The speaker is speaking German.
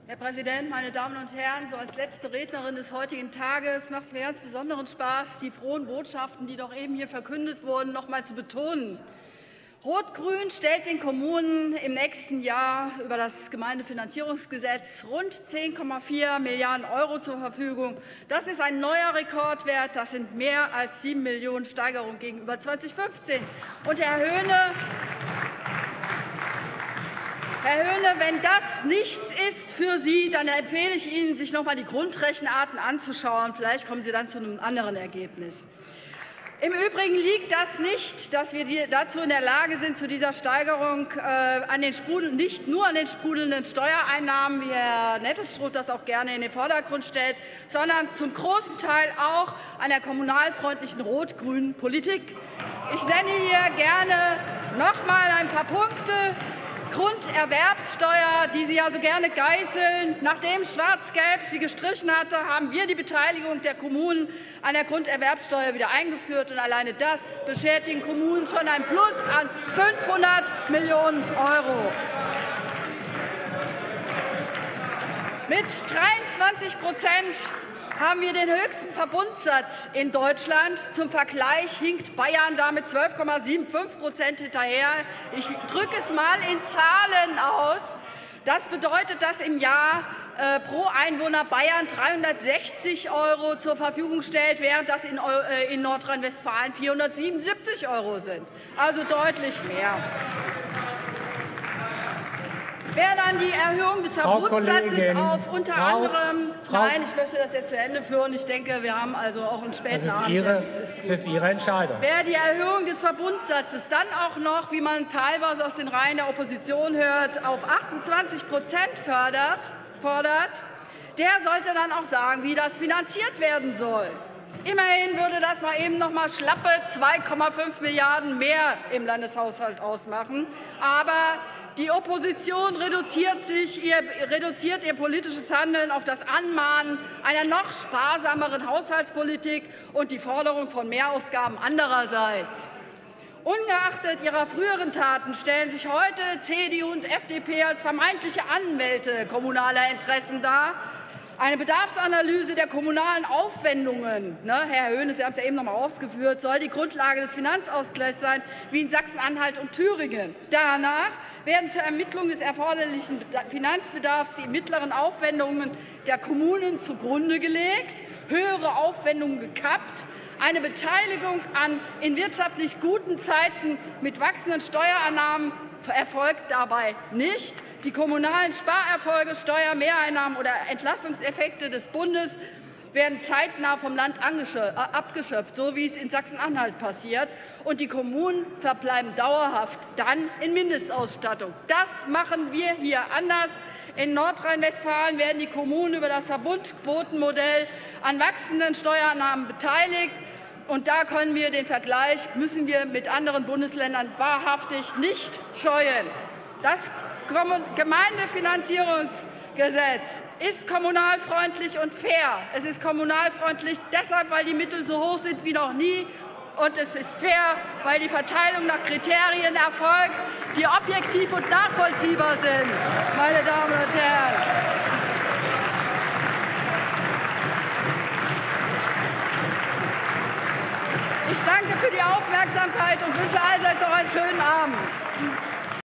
Herr Präsident, meine Damen und Herren! So als letzte Rednerin des heutigen Tages macht es mir ganz besonderen Spaß, die frohen Botschaften, die doch eben hier verkündet wurden, noch einmal zu betonen. Rot-Grün stellt den Kommunen im nächsten Jahr über das Gemeindefinanzierungsgesetz rund 10,4 Milliarden € zur Verfügung. Das ist ein neuer Rekordwert. Das sind mehr als 7 Millionen Steigerung gegenüber 2015. Und Herr Höhne, wenn das nichts ist für Sie, dann empfehle ich Ihnen, sich noch einmal die Grundrechenarten anzuschauen. Vielleicht kommen Sie dann zu einem anderen Ergebnis. Im Übrigen liegt das nicht, dass wir dazu in der Lage sind, zu dieser Steigerung nicht nur an den sprudelnden Steuereinnahmen, wie Herr Nettelstroth das auch gerne in den Vordergrund stellt, sondern zum großen Teil auch an der kommunalfreundlichen rot-grünen Politik. Ich nenne hier gerne noch einmal ein paar Punkte. Grunderwerbssteuer, die Sie ja so gerne geißeln. Nachdem Schwarz-Gelb sie gestrichen hatte, haben wir die Beteiligung der Kommunen an der Grunderwerbssteuer wieder eingeführt. Und alleine das beschert den Kommunen schon ein Plus an 500 Millionen €. Mit 23% haben wir den höchsten Verbundsatz in Deutschland. Zum Vergleich hinkt Bayern da mit 12,75% hinterher. Ich drücke es mal in Zahlen aus. Das bedeutet, dass im Jahr pro Einwohner Bayern 360 € zur Verfügung stellt, während das in Nordrhein-Westfalen 477 € sind. Also deutlich mehr. Wer dann die Erhöhung des Verbundsatzes auf unter anderem nein, ich möchte das jetzt zu Ende führen. Ich denke, wir haben also auch einen späten Abend. Das ist Ihre Entscheidung. Wer die Erhöhung des Verbundsatzes dann auch noch, wie man teilweise aus den Reihen der Opposition hört, auf 28% fordert, der sollte dann auch sagen, wie das finanziert werden soll. Immerhin würde das mal eben noch mal schlappe 2,5 Milliarden € mehr im Landeshaushalt ausmachen. Aber die Opposition reduziert ihr politisches Handeln auf das Anmahnen einer noch sparsameren Haushaltspolitik und die Forderung von Mehrausgaben andererseits. Ungeachtet ihrer früheren Taten stellen sich heute CDU und FDP als vermeintliche Anwälte kommunaler Interessen dar. Eine Bedarfsanalyse der kommunalen Aufwendungen, Herr Höhne, Sie haben es ja eben noch einmal ausgeführt, soll die Grundlage des Finanzausgleichs sein, wie in Sachsen-Anhalt und Thüringen. Danach werden zur Ermittlung des erforderlichen Finanzbedarfs die mittleren Aufwendungen der Kommunen zugrunde gelegt, höhere Aufwendungen gekappt, eine Beteiligung an in wirtschaftlich guten Zeiten mit wachsenden Steuereinnahmen erfolgt dabei nicht. Die kommunalen Sparerfolge, Steuermehreinnahmen oder Entlastungseffekte des Bundes werden zeitnah vom Land abgeschöpft, so wie es in Sachsen-Anhalt passiert. Und die Kommunen verbleiben dauerhaft dann in Mindestausstattung. Das machen wir hier anders. In Nordrhein-Westfalen werden die Kommunen über das Verbundquotenmodell an wachsenden Steuereinnahmen beteiligt. Und da können wir den Vergleich, müssen wir mit anderen Bundesländern wahrhaftig nicht scheuen. Das Gemeindefinanzierungsgesetz ist kommunalfreundlich und fair. Es ist kommunalfreundlich deshalb, weil die Mittel so hoch sind wie noch nie. Und es ist fair, weil die Verteilung nach Kriterien erfolgt, die objektiv und nachvollziehbar sind, meine Damen und Herren. Ich danke für die Aufmerksamkeit und wünsche allseits noch einen schönen Abend.